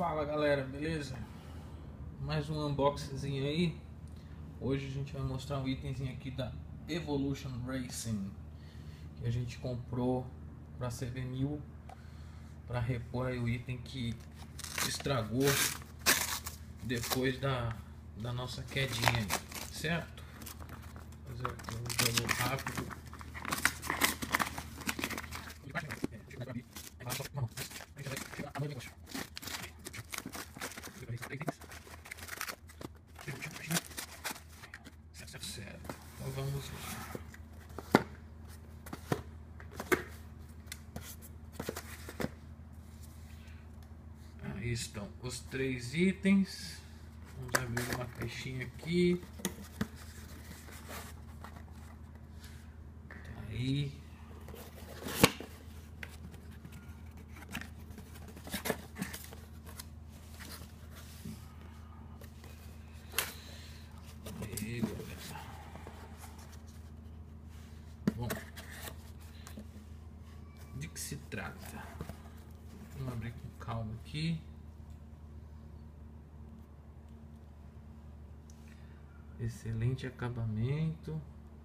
Fala galera, beleza? Mais um unboxing aí. Hoje a gente vai mostrar um itemzinho aqui da Evolution Racing que a gente comprou para CB1000 para repor aí o item que estragou depois da nossa quedinha aí, certo? Fazer aqui um jogo rápido. Certo, então vamos lá. Aí estão os 3 itens. Vamos abrir uma caixinha aqui. Tá aí. Aí, galera. Bom, de que se trata? Vamos abrir com calma aqui. Excelente acabamento.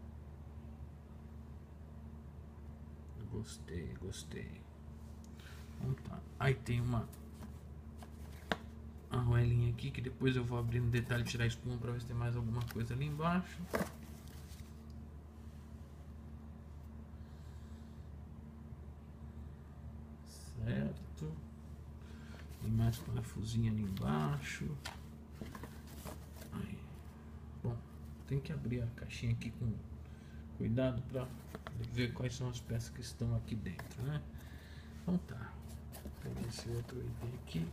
Gostei. Vamos lá. Aí tem uma arruelinha aqui que depois eu vou abrir no detalhe, tirar a espuma para ver se tem mais alguma coisa ali embaixo. Certo. Tem mais parafusinho ali embaixo. Aí. Bom, tem que abrir a caixinha aqui com cuidado para ver quais são as peças que estão aqui dentro, né? Então tá. Vou pegar esse outro item aqui.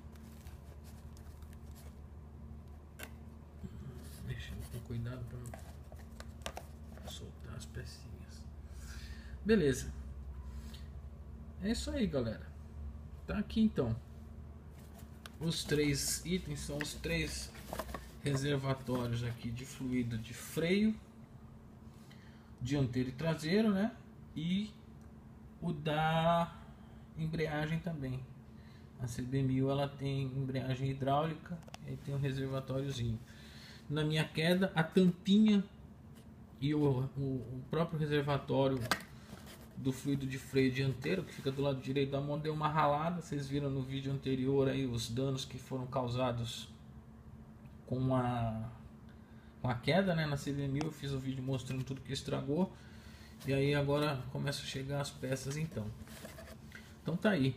Mexendo com cuidado para não soltar as pecinhas. Beleza. É isso aí, galera. Tá aqui então. Os 3 itens são os 3 reservatórios aqui de fluido de freio dianteiro e traseiro, né? E o da embreagem também. A CB1000 ela tem embreagem hidráulica e tem um reservatóriozinho. Na minha queda, a tampinha e o próprio reservatório do fluido de freio dianteiro, que fica do lado direito da mão, deu uma ralada. Vocês viram no vídeo anterior aí os danos que foram causados com a queda, né? Na CB1000 eu fiz o vídeo mostrando tudo que estragou. E aí agora começa a chegar as peças então. Então tá aí.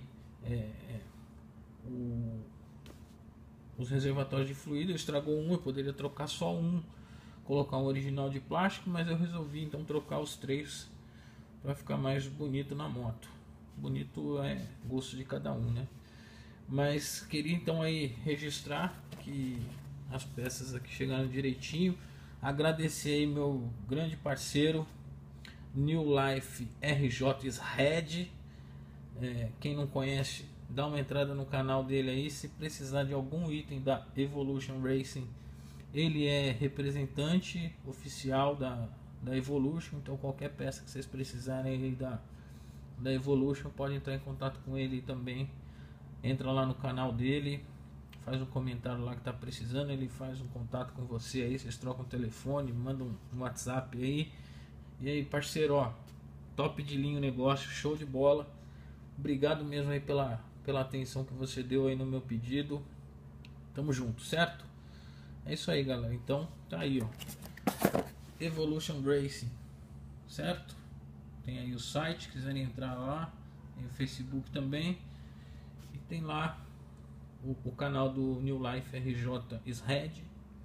Os reservatórios de fluido, estragou um, eu poderia trocar só um, colocar um original de plástico, mas eu resolvi então trocar os 3 para ficar mais bonito na moto. Bonito é gosto de cada um, né? Mas queria então aí registrar que as peças aqui chegaram direitinho. Agradecer aí meu grande parceiro New Life RJ Red. Quem não conhece, dá uma entrada no canal dele aí. Se precisar de algum item da Evolution Racing, ele é representante oficial da Evolution. Então qualquer peça que vocês precisarem aí da Evolution, pode entrar em contato com ele também. Entra lá no canal dele, faz um comentário lá que tá precisando, ele faz um contato com você aí, vocês trocam o telefone, mandam um WhatsApp aí. E aí, parceiro, ó, top de linha o negócio, show de bola. Obrigado mesmo aí pela atenção que você deu aí no meu pedido. Tamo junto, certo? É isso aí, galera. Então, tá aí, ó. Evolution Racing, certo? Tem aí o site, quiserem entrar lá. Tem o Facebook também. E tem lá o canal do New Life RJ Red.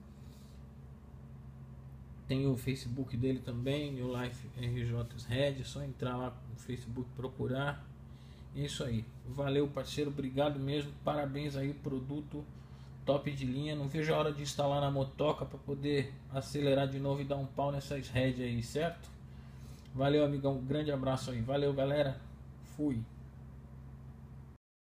Tem o Facebook dele também, New Life RJ Red. É só entrar lá no Facebook, procurar. É isso aí. Valeu, parceiro. Obrigado mesmo. Parabéns aí, produto top de linha. Não vejo a hora de instalar na motoca para poder acelerar de novo e dar um pau nessas Red aí, certo? Valeu, amigão. Um grande abraço aí. Valeu, galera. Fui.